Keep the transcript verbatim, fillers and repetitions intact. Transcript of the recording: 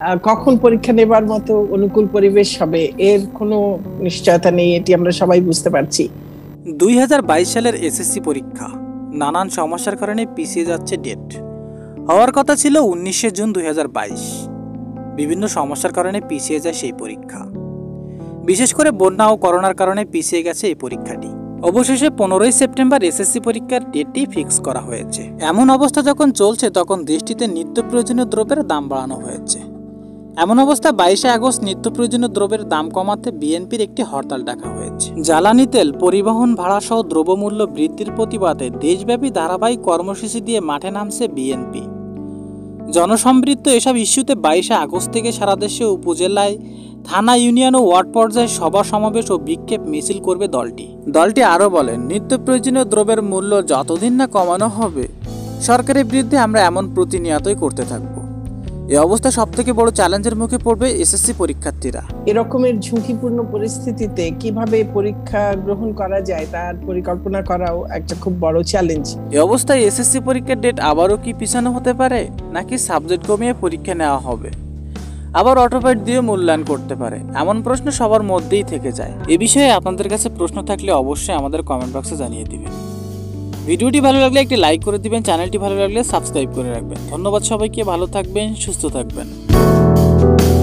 কখন পরীক্ষা নেবার মতো অনুকূল পরিবেশ হবে এর কোনো নিশ্চয়তা নেই, এটি আমরা সবাই বুঝতে পারছি। দুই হাজার বাইশ সালের এসএসসি পরীক্ষা নানান সমস্যার কারণে পিছিয়ে যাচ্ছে ডেট। হওয়ার কথা ছিল উনিশে জুন দুই হাজার বাইশ। বিভিন্ন সমস্যার কারণে পিছিয়ে যায় সেই পরীক্ষা। বিশেষ করে বন্যা ও করোনার কারণে পিছিয়ে গেছে এই পরীক্ষাটি। অবশেষে পনেরোই সেপ্টেম্বর এসএসসি পরীক্ষার ডেটটি ফিক্স করা হয়েছে। এমন অবস্থা যখন চলছে তখন দেশটিতে নিত্য প্রয়োজনীয় দ্রব্যের দাম বাড়ানো হয়েছে। এমন অবস্থা বাইশে আগস্ট নিত্য প্রয়োজনীয় দ্রব্যের দাম কমাতে বিএনপির একটি হরতাল ডাকা হয়েছে। জ্বালানি তেল, পরিবহন ভাড়া সহ দ্রব্যমূল্য বৃদ্ধির প্রতিবাদে দেশব্যাপী ধারাবাহিক কর্মসূচি দিয়ে মাঠে নামছে বিএনপি। জনসমৃদ্ধ এসব ইস্যুতে বাইশে আগস্ট থেকে সারা দেশে উপজেলায়, থানা, ইউনিয়ন ও ওয়ার্ড পর্যায়ে সভা সমাবেশ ও বিক্ষোভ মিছিল করবে দলটি। দলটি আরও বলেন, নিত্য প্রয়োজনীয় দ্রব্যের মূল্য যতদিন না কমানো হবে সরকারের বিরুদ্ধে আমরা এমন প্রতিনিয়তই করতে থাকব। এই অবস্থা সব থেকে বড় চ্যালেঞ্জের মুখে পড়বে এসএসসি পরীক্ষার্থীরা। এরকমের ঝুঁকিপূর্ণ পরিস্থিতিতে কিভাবে পরীক্ষা গ্রহণ করা যায় তার পরিকল্পনা করাও একটা খুব বড় চ্যালেঞ্জ। এই অবস্থায় এসএসসি পরীক্ষার ডেট আবারও কি পিছানো হতে পারে, নাকি সাবজেক্ট কমিয়ে পরীক্ষা নেওয়া হবে, আবার অটোপাইট দিয়ে মূল্যায়ন করতে পারে, এমন প্রশ্ন সবার মধ্যেই থেকে যায়। এ বিষয়ে আপনাদের কাছে প্রশ্ন থাকলে অবশ্যই আমাদের কমেন্ট বক্সে জানিয়ে দিবেন। ভিডিওটি ভালো লাগলে একটি লাইক করে দিবেন, চ্যানেলটি ভালো লাগলে সাবস্ক্রাইব করে রাখবেন। ধন্যবাদ সবাইকে, ভালো থাকবেন, সুস্থ থাকবেন।